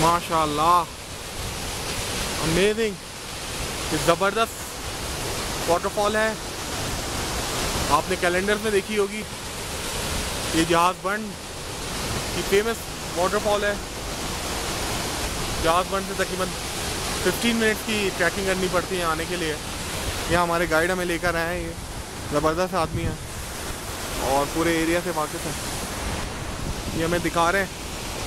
माशाल्लाह, अमेजिंग, ज़बरदस्त वाटरफॉल है। आपने कैलेंडर में देखी होगी, ये जहाज़बंद की फेमस वाटरफॉल है। जहाज़बंद से तकरीबन 15 मिनट की ट्रैकिंग करनी पड़ती है आने के लिए। यहाँ हमारे गाइड हमें लेकर आए हैं, ये ज़बरदस्त आदमी है और पूरे एरिया से वाकिफ़ है। ये हमें दिखा रहे हैं,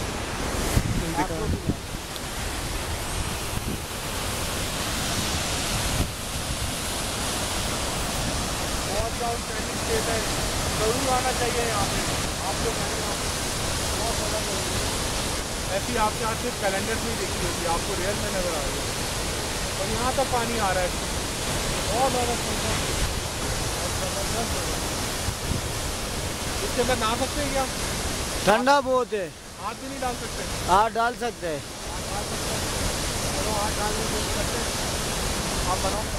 जरूर आना चाहिए यहाँ पे आप लोग। बहुत मजा करेंगे। ऐसी आपके यहाँ सिर्फ कैलेंडर में ही देखी होगी, आपको रियल में नजर आ रही है। और यहाँ तक पानी आ रहा है, बहुत ज़्यादा सुंदर, इसके अंदर नहा सकते हैं क्या? ठंडा बहुत है। हाथ भी नहीं डाल सकते? हाथ डाल सकते हैं। चलो हाथ डालने की कोशिश करते हैं, आप बनाओ।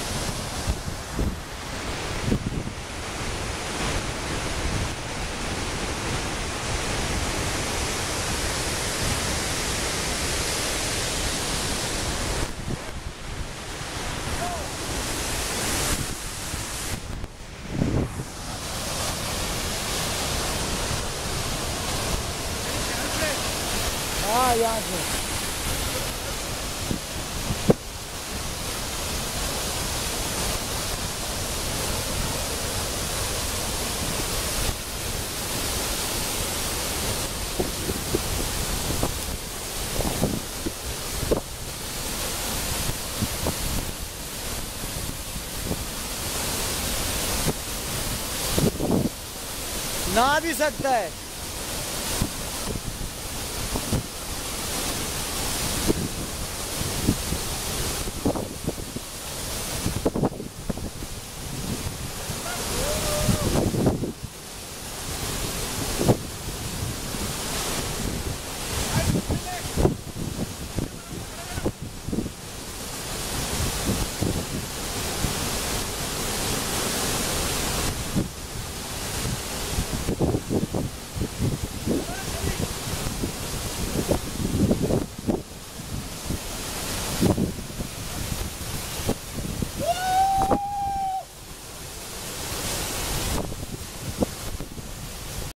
हाँ, यहाँ से नहा भी सकता है।